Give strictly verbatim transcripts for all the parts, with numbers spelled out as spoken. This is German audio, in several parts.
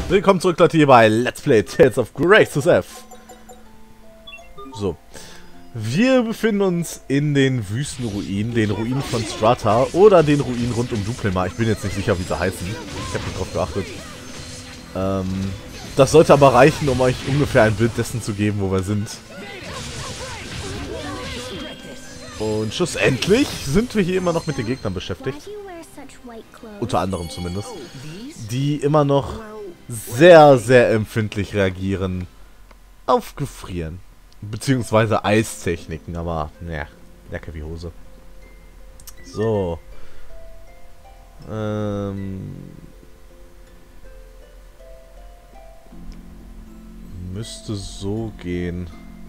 Willkommen zurück, Leute, hier bei Let's Play Tales of Graces F. So. Wir befinden uns in den Wüstenruinen, den Ruinen von Strata oder den Ruinen rund um Duplema. Ich bin jetzt nicht sicher, wie sie heißen. Ich habe nicht drauf geachtet. Ähm, das sollte aber reichen, um euch ungefähr ein Bild dessen zu geben, wo wir sind. Und schlussendlich sind wir hier immer noch mit den Gegnern beschäftigt. Unter anderem zumindest. Die immer noch sehr, sehr empfindlich reagieren auf Gefrieren. Beziehungsweise Eistechniken, aber naja, Jacke wie Hose. So. Ähm. Müsste so gehen.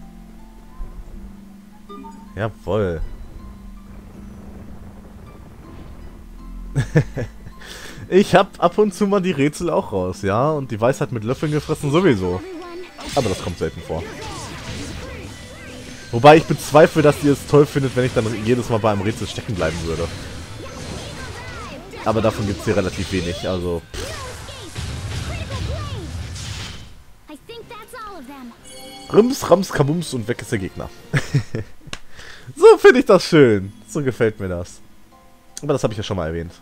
Jawohl. Ich hab ab und zu mal die Rätsel auch raus, ja? Und die Weisheit mit Löffeln gefressen sowieso. Aber das kommt selten vor. Wobei ich bezweifle, dass ihr es toll findet, wenn ich dann jedes Mal bei einem Rätsel stecken bleiben würde. Aber davon gibt es hier relativ wenig, also... Rims, Rams, Kabums und weg ist der Gegner. So finde ich das schön. So gefällt mir das. Aber das habe ich ja schon mal erwähnt.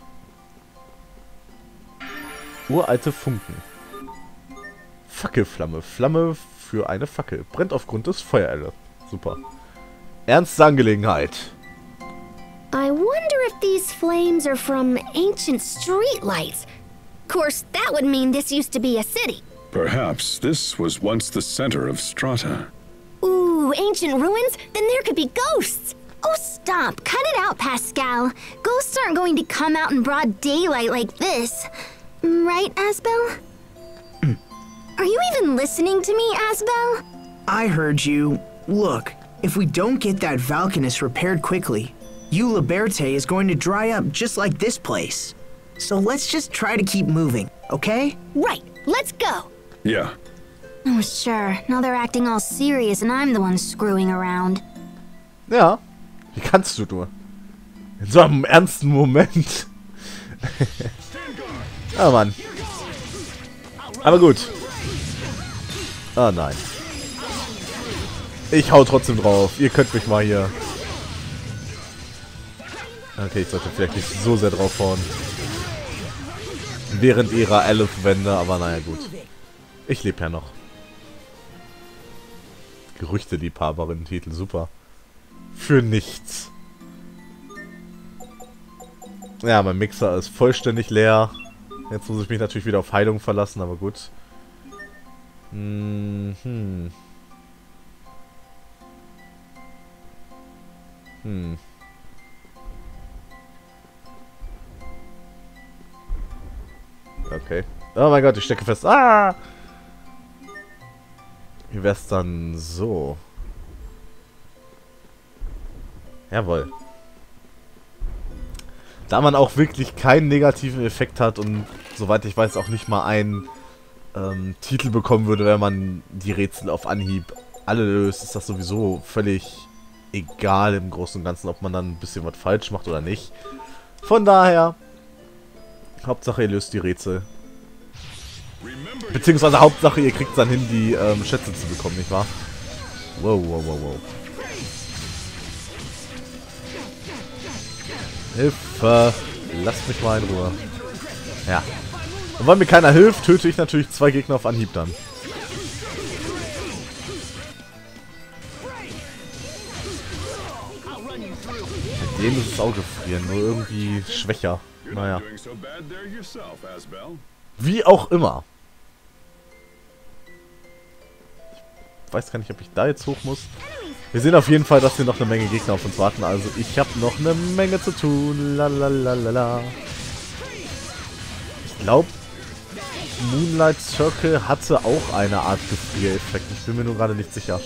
Uralte Funken. Fackelflamme. Flamme für eine Fackel. Brennt aufgrund des Feuerelle. Super. Ernste Angelegenheit. I wonder if these flames are from ancient streetlights. Of course, that would mean this used to be a city. Perhaps this was once the center of Strata. Ooh, ancient ruins? Then there could be ghosts. Oh, stop. Cut it out, Pascal. Ghosts aren't going to come out in broad daylight like this. Right, Asbel? Are you even listening to me, Asbel? I heard you. Look, if we don't get that Valkanus repaired quickly, Eula Berthe is going to dry up just like this place. So let's just try to keep moving, okay? Right. Let's go. Yeah. Oh, sure. Now they're acting all serious and I'm the one screwing around. Ja, wie kannst du nur? In so einem ernsten Moment. Ah, Mann. Aber gut. Ah, nein. Ich hau trotzdem drauf. Ihr könnt mich mal hier... Okay, ich sollte vielleicht nicht so sehr drauf hauen. Während ihrer Elf-Wände, aber naja, gut. Ich lebe ja noch. Gerüchte-Liebhaberin-Titel, super. Für nichts. Ja, mein Mixer ist vollständig leer. Jetzt muss ich mich natürlich wieder auf Heilung verlassen, aber gut. Hm. Hm. Hm. Okay. Oh mein Gott, ich stecke fest. Ah! Wie wär's dann so? Jawohl. Da man auch wirklich keinen negativen Effekt hat und soweit ich weiß auch nicht mal einen ähm, Titel bekommen würde, wenn man die Rätsel auf Anhieb alle löst, ist das sowieso völlig egal im Großen und Ganzen, ob man dann ein bisschen was falsch macht oder nicht. Von daher, Hauptsache ihr löst die Rätsel. Beziehungsweise Hauptsache ihr kriegt dann hin, die ähm, Schätze zu bekommen, nicht wahr? Wow, wow, wow, wow. Hilfe! Lasst mich mal in Ruhe. Ja. Und weil mir keiner hilft, töte ich natürlich zwei Gegner auf Anhieb dann. Mit denen ist es auch gefrieren, nur irgendwie schwächer. Naja. Wie auch immer. Ich weiß gar nicht, ob ich da jetzt hoch muss. Wir sehen auf jeden Fall, dass hier noch eine Menge Gegner auf uns warten. Also ich habe noch eine Menge zu tun. Lalalala. Ich glaube, Moonlight Circle hatte auch eine Art Gefriereffekt. Ich bin mir nur gerade nicht sicher.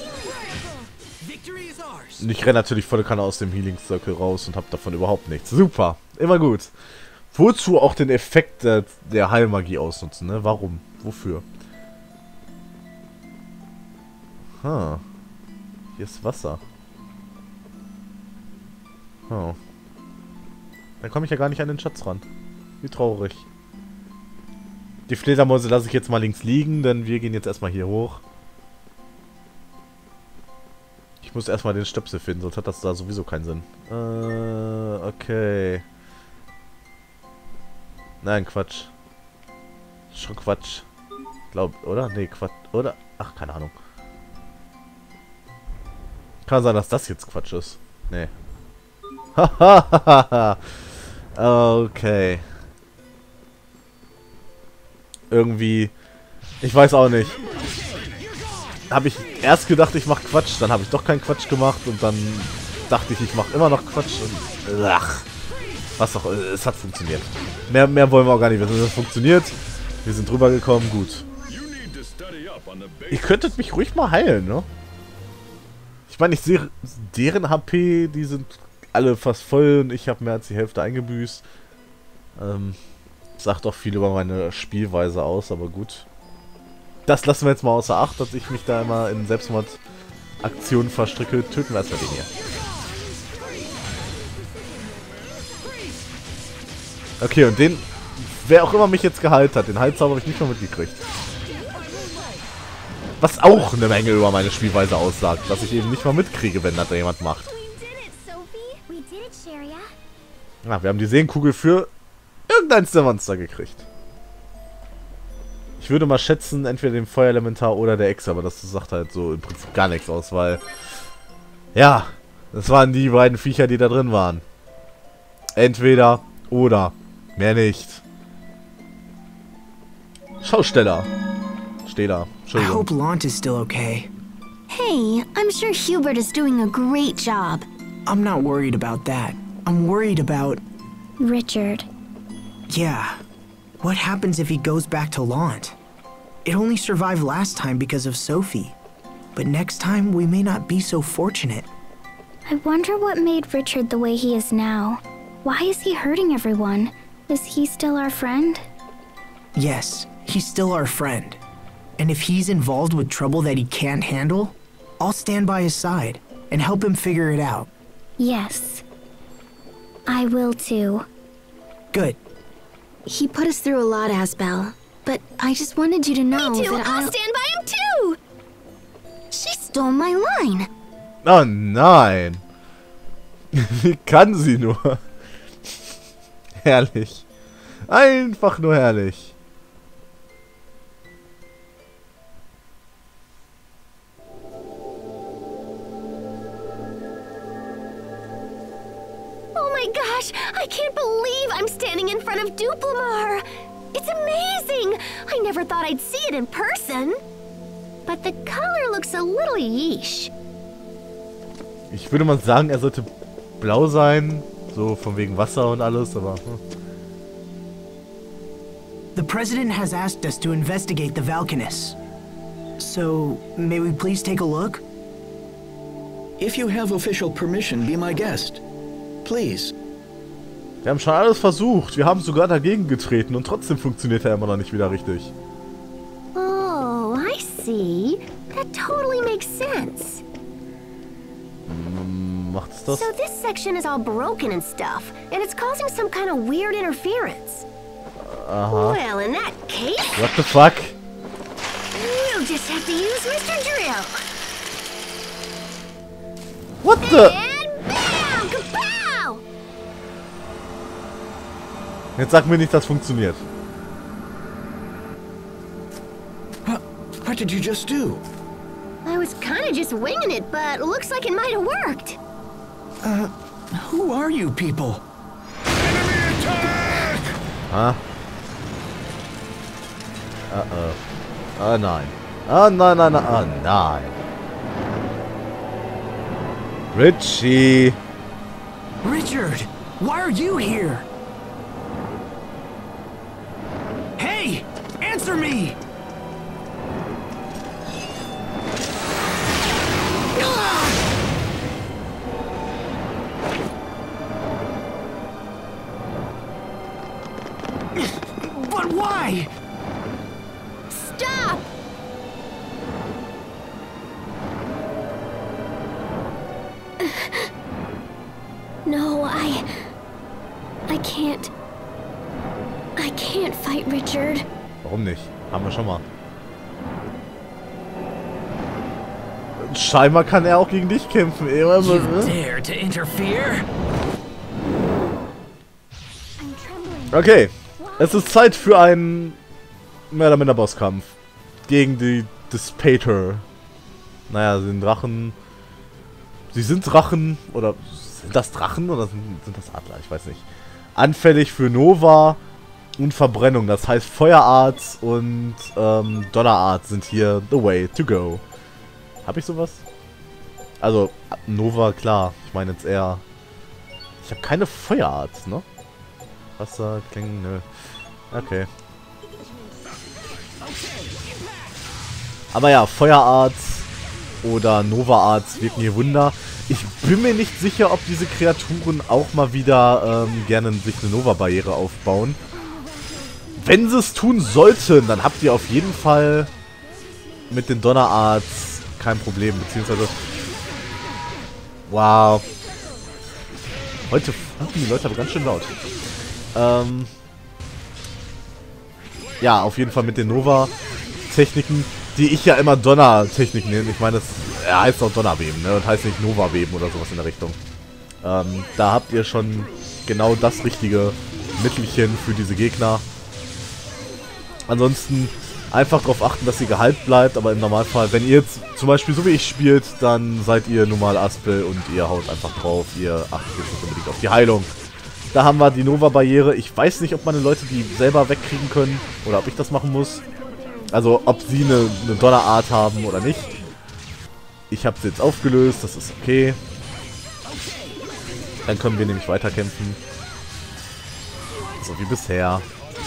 Und ich renne natürlich volle Kanne aus dem Healing Circle raus und habe davon überhaupt nichts. Super, immer gut. Wozu auch den Effekt der, der Heilmagie ausnutzen, ne? Warum? Wofür? Ha. Hier ist Wasser. Oh. Dann komme ich ja gar nicht an den Schatz ran. Wie traurig. Die Fledermäuse lasse ich jetzt mal links liegen, denn wir gehen jetzt erstmal hier hoch. Ich muss erstmal den Stöpsel finden, sonst hat das da sowieso keinen Sinn. Äh, okay. Nein, Quatsch. Schon Quatsch. Glaub, oder? Nee, Quatsch. Oder? Ach, keine Ahnung. Kann sein, dass das jetzt Quatsch ist. Nee. Hahaha. Okay. Irgendwie. Ich weiß auch nicht. Habe ich erst gedacht, ich mache Quatsch, dann habe ich doch keinen Quatsch gemacht und dann dachte ich, ich mache immer noch Quatsch und ach, was auch, es hat funktioniert. Mehr, mehr wollen wir auch gar nicht wissen. Es funktioniert. Wir sind drüber gekommen, gut. Ihr könntet mich ruhig mal heilen, ne? Ich meine, ich sehe deren H P, die sind alle fast voll und ich habe mehr als die Hälfte eingebüßt. Ähm, sagt auch viel über meine Spielweise aus, aber gut. Das lassen wir jetzt mal außer Acht, dass ich mich da immer in Selbstmordaktionen verstricke. Töten wir erstmal den hier. Okay, und den, wer auch immer mich jetzt geheilt hat, den Heilzauber habe ich nicht mal mitgekriegt. Was auch eine Menge über meine Spielweise aussagt, dass ich eben nicht mal mitkriege, wenn das da jemand macht. Na, wir haben die Seenkugel für irgendeins der Monster gekriegt. Ich würde mal schätzen, entweder dem Feuerelementar oder der Echse, aber das sagt halt so im Prinzip gar nichts aus, weil... Ja, das waren die beiden Viecher, die da drin waren. Entweder oder. Mehr nicht. Schausteller. Stehler. I hope Lant is still okay. Hey, I'm sure Hubert is doing a great job. I'm not worried about that. I'm worried about... Richard. Yeah. What happens if he goes back to Lant? It only survived last time because of Sophie. But next time, we may not be so fortunate. I wonder what made Richard the way he is now. Why is he hurting everyone? Is he still our friend? Yes, he's still our friend. And if he's involved with trouble that he can't handle, I'll stand by his side and help him figure it out. Yes. I will too. Good. He put us through a lot, Asbel. But I just wanted you to know Me too. that I'll I'll... stand by him too. She stole my line. Oh nein. Wie kann sie nur? Herrlich. Einfach nur herrlich. Oh my gosh, I can't believe I'm standing in front of Duplimar. It's amazing. I never thought I'd see it in person. But the color looks a little yeesh. Ich würde mal sagen, er sollte blau sein. So von wegen Wasser und alles, aber... Hm. The President has asked us to investigate the Valkanus. So, may we please take a look? If you have official permission, be my guest. Please. Wir haben schon alles versucht. Wir haben sogar dagegen getreten und trotzdem funktioniert er immer noch nicht wieder richtig. Oh, I see. That totally makes sense. Hm, macht es das? So this section is all broken and stuff, and it's causing some kind of weird interference. Aha. Well, in that case, What the fuck? we'll just have to use Mister Drill. What the? And bam! Kapow! Jetzt sag mir nicht, das funktioniert. What did you just do? I was kind of just winging it, but looks like it might have worked. Uh, who are you people? Ha? Uh-oh. Oh nein. Oh nein, nein, nein, oh nein. Richie. Richard, why are you here? Hey, answer me! But why? Stop! No, I... I can't... I can't fight Richard. Warum nicht? Haben wir schon mal. Scheinbar kann er auch gegen dich kämpfen. You dare to interfere? Okay. Es ist Zeit für einen mehr oder minder Bosskampf. Gegen die Dispater. Naja, sind Drachen. Sie sind Drachen. Oder sind das Drachen oder sind, sind das Adler? Ich weiß nicht. Anfällig für Nova und Verbrennung. Das heißt, Feuerart und ähm, Donnerart sind hier the way to go. Hab ich sowas? Also, Nova, klar. Ich meine jetzt eher... Ich habe keine Feuerart, ne? Wasser, Klingen, nö. Okay. Aber ja, Feuerart oder Nova-Art wirken hier Wunder. Ich bin mir nicht sicher, ob diese Kreaturen auch mal wieder ähm, gerne sich eine Nova-Barriere aufbauen. Wenn sie es tun sollten, dann habt ihr auf jeden Fall mit den Donnerarts kein Problem. Beziehungsweise... Wow. Heute fanden die Leute aber ganz schön laut. Ähm... Ja, auf jeden Fall mit den Nova-Techniken, die ich ja immer Donner-Techniken nenne. Ich meine, das er heißt auch Donnerbeben, ne? Und heißt nicht Nova-Beben oder sowas in der Richtung. Ähm, da habt ihr schon genau das richtige Mittelchen für diese Gegner. Ansonsten einfach darauf achten, dass ihr geheilt bleibt, aber im Normalfall, wenn ihr jetzt zum Beispiel so wie ich spielt, dann seid ihr nun mal Aspel und ihr haut einfach drauf. Ihr achtet jetzt nicht unbedingt auf die Heilung. Da haben wir die Nova-Barriere. Ich weiß nicht, ob meine Leute die selber wegkriegen können oder ob ich das machen muss. Also, ob sie eine, eine Donnerart haben oder nicht. Ich habe sie jetzt aufgelöst, das ist okay. Dann können wir nämlich weiterkämpfen. So wie bisher.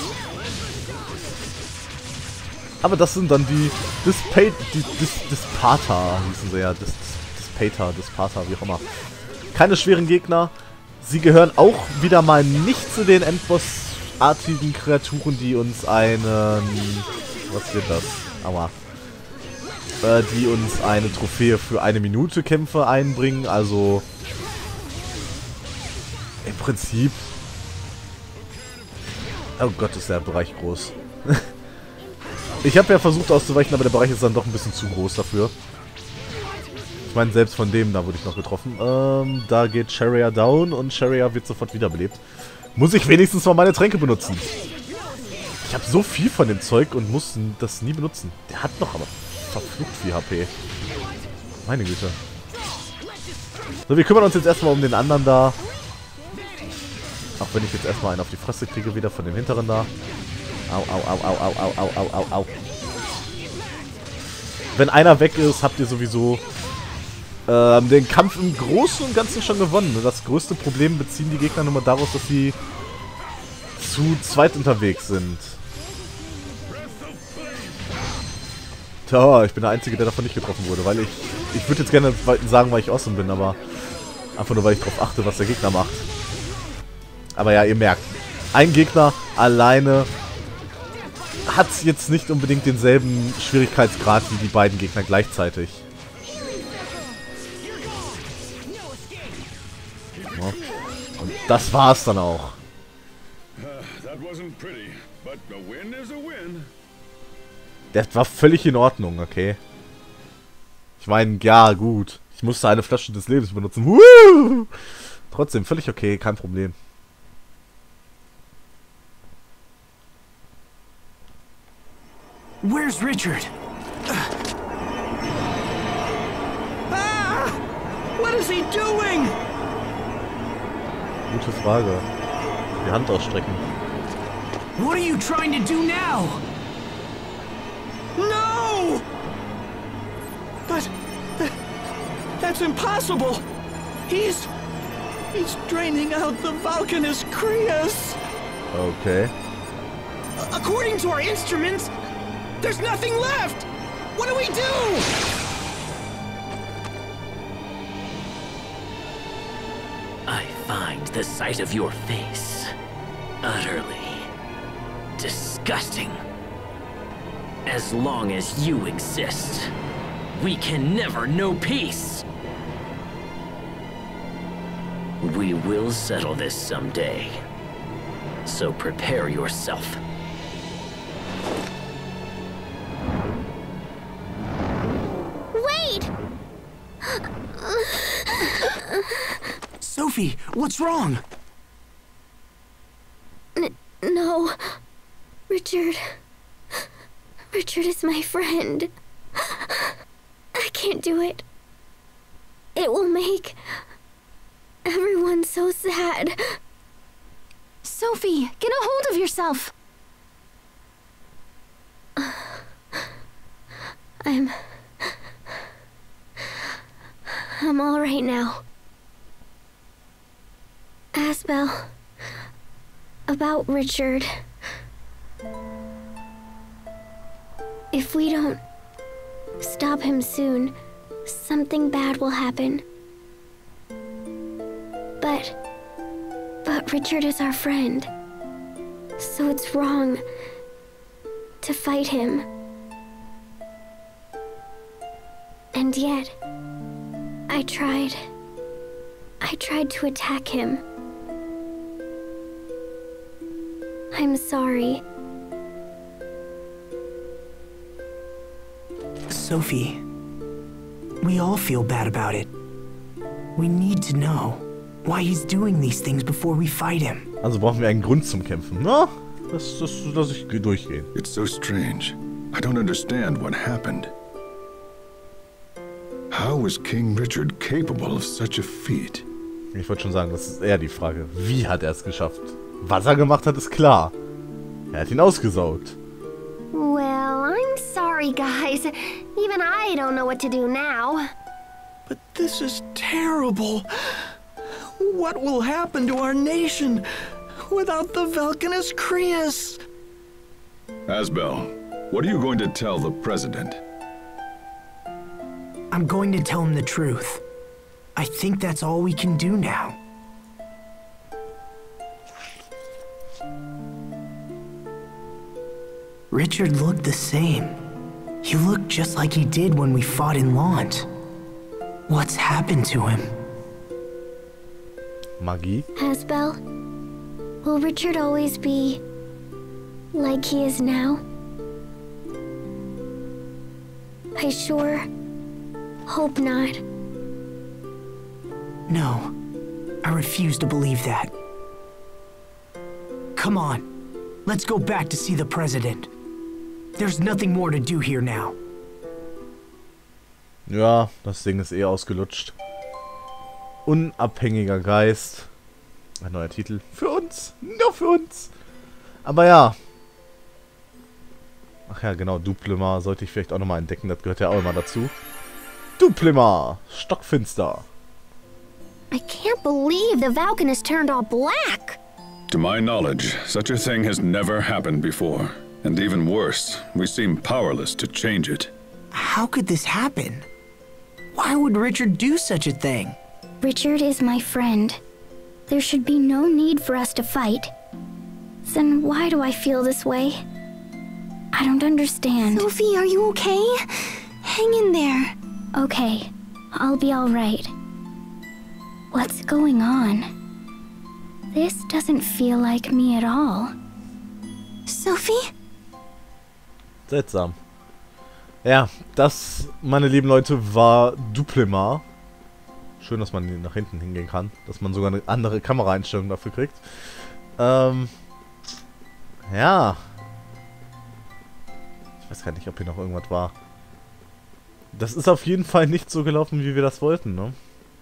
Aber das sind dann die Dispa die Dis Dispata, hießen sie ja. Dis Dispater, Dispata, wie auch immer. Keine schweren Gegner. Sie gehören auch wieder mal nicht zu den Endboss-artigen Kreaturen, die uns einen... Was wird das? Aua. Äh, die uns eine Trophäe für eine Minute Kämpfe einbringen. Also... Im Prinzip... Oh Gott, ist der Bereich groß. Ich habe ja versucht auszuweichen, aber der Bereich ist dann doch ein bisschen zu groß dafür. Ich meine, selbst von dem da wurde ich noch getroffen. Ähm, da geht Sharia down und Sharia wird sofort wiederbelebt. Muss ich wenigstens mal meine Tränke benutzen. Ich habe so viel von dem Zeug und muss das nie benutzen. Der hat noch aber verflucht viel H P. Meine Güte. So, wir kümmern uns jetzt erstmal um den anderen da. Auch wenn ich jetzt erstmal einen auf die Fresse kriege, wieder von dem hinteren da. Au, au, au, au, au, au, au, au, au, au. Wenn einer weg ist, habt ihr sowieso ähm, den Kampf im Großen und Ganzen schon gewonnen. Das größte Problem beziehen die Gegner nur mal daraus, dass sie zu zweit unterwegs sind. Tja, ich bin der Einzige, der davon nicht getroffen wurde, weil ich... Ich würde jetzt gerne sagen, weil ich awesome bin, aber einfach nur, weil ich darauf achte, was der Gegner macht. Aber ja, ihr merkt, ein Gegner alleine hat jetzt nicht unbedingt denselben Schwierigkeitsgrad wie die beiden Gegner gleichzeitig. Ja. Und das war's dann auch. Der war völlig in Ordnung, okay. Ich meine, ja, gut. Ich musste eine Flasche des Lebens benutzen. Woo! Trotzdem, völlig okay, kein Problem. Where's Richard? Ah! What is he doing? Gute Frage. Die Hand ausstrecken. What are you trying to do now? No! But th that's impossible. He's he's draining out the Vulcanus Crius. Okay. According to our instruments, there's nothing left! What do we do? I find the sight of your face utterly disgusting. As long as you exist, we can never know peace. We will settle this someday. So prepare yourself. Sophie, what's wrong? N no. Richard. Richard is my friend. I can't do it. It will make everyone so sad. Sophie, get a hold of yourself. I'm... I'm all right now. Asbel, about Richard. If we don't stop him soon, something bad will happen. But... But Richard is our friend. So it's wrong to fight him. And yet, I tried. I tried to attack him. I'm sorry. Sophie, we all feel bad about it. We need to know why he's doing these things before we fight him. Also brauchen wir einen Grund zum Kämpfen. Na, das, das lasse ich durchgehen. It's so strange. I don't understand what happened. How was King Richard capable of such a feat? Ich wollte schon sagen, das ist eher die Frage. Wie hat er es geschafft? Was er gemacht hat, ist klar. Er hat ihn ausgesaugt. Well, I'm sorry, guys. Even I don't know what to do now. But this is terrible. What will happen to our nation without the Valkanus Krius? Asbel, what are you going to tell the president? I'm going to tell him the truth. I think that's all we can do now. Richard looked the same. He looked just like he did when we fought in Lont. What's happened to him? Magie? Asbel, will Richard always be like he is now? I sure hope not. No, I refuse to believe that. Come on, let's go back to see the president. There's nothing more to do here now. Ja, das Ding ist eh ausgelutscht. Unabhängiger Geist. Ein neuer Titel. Für uns. Nur für uns. Aber ja. Ach ja, genau. Duplemar sollte ich vielleicht auch nochmal entdecken. Das gehört ja auch immer dazu. Duplemar. Stockfinster. I can't believe the Valkanus turned all black. To my knowledge, such a thing has never happened before. And even worse, we seem powerless to change it. How could this happen? Why would Richard do such a thing? Richard is my friend. There should be no need for us to fight. Then why do I feel this way? I don't understand. Sophie, are you okay? Hang in there. Okay, I'll be all right. What's going on? This doesn't feel like me at all. Sophie? Seltsam. Ja, das, meine lieben Leute, war Duplemar. Schön, dass man nach hinten hingehen kann. Dass man sogar eine andere Kameraeinstellung dafür kriegt. Ähm. Ja. Ich weiß gar nicht, ob hier noch irgendwas war. Das ist auf jeden Fall nicht so gelaufen, wie wir das wollten, ne?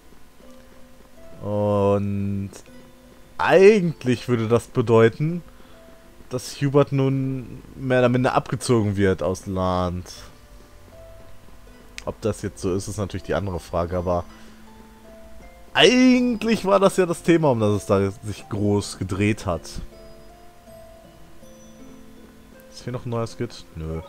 Und eigentlich würde das bedeuten, dass Hubert nun mehr oder minder abgezogen wird aus Land. Ob das jetzt so ist, ist natürlich die andere Frage, aber eigentlich war das ja das Thema, um das es da sich groß gedreht hat. Ist hier noch ein neuer Skit? Nö.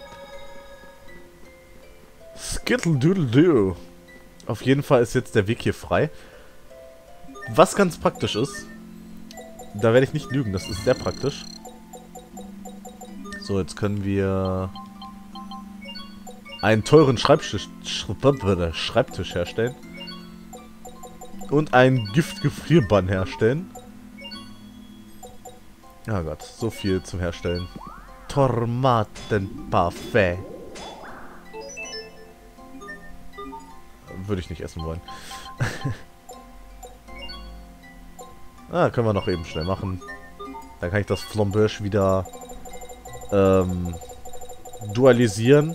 Skittle-doodle-doo. Auf jeden Fall ist jetzt der Weg hier frei. Was ganz praktisch ist, da werde ich nicht lügen, das ist sehr praktisch. So, jetzt können wir einen teuren Schreibtisch, Schreibtisch herstellen. Und einen Giftgefrierbann herstellen. Ja Gott, so viel zum Herstellen. Tomatenparfait. Würde ich nicht essen wollen. Ah, können wir noch eben schnell machen. Dann kann ich das Flamberge wieder ähm, dualisieren.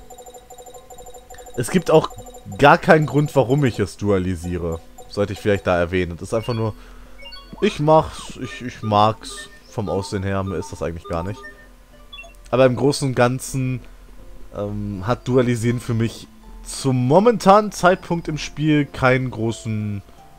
Es gibt auch gar keinen Grund, warum ich es dualisiere. Sollte ich vielleicht da erwähnen. Das ist einfach nur, ich mach's, ich, ich mag's vom Aussehen her, mir ist das eigentlich gar nicht. Aber im Großen und Ganzen ähm, hat Dualisieren für mich zum momentanen Zeitpunkt im Spiel keinen großen,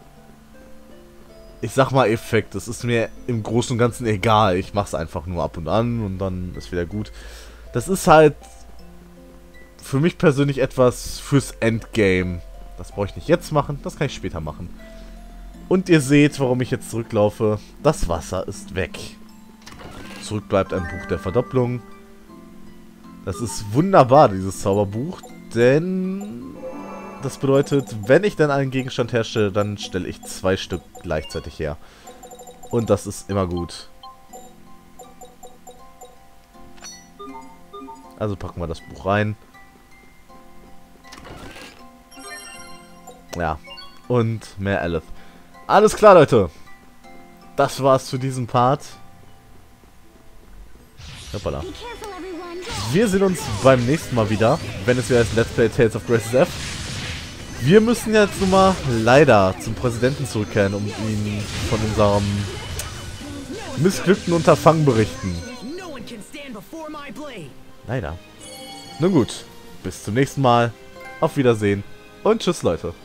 ich sag mal, Effekt. Es ist mir im Großen und Ganzen egal. Ich mach's einfach nur ab und an und dann ist wieder gut. Das ist halt für mich persönlich etwas fürs Endgame. Das brauche ich nicht jetzt machen, das kann ich später machen. Und ihr seht, warum ich jetzt zurücklaufe. Das Wasser ist weg. Zurück bleibt ein Buch der Verdopplung. Das ist wunderbar, dieses Zauberbuch, denn das bedeutet, wenn ich dann einen Gegenstand herstelle, dann stelle ich zwei Stück gleichzeitig her. Und das ist immer gut. Also packen wir das Buch rein. Ja, und mehr Aleph. Alles klar, Leute. Das war's zu diesem Part. Hoppala. Wir sehen uns beim nächsten Mal wieder, wenn es wieder heißt Let's Play Tales of Graces F. Wir müssen jetzt nun mal leider zum Präsidenten zurückkehren, um ihn von unserem missglückten Unterfangen berichten. Leider. Nun gut, bis zum nächsten Mal. Auf Wiedersehen und tschüss, Leute.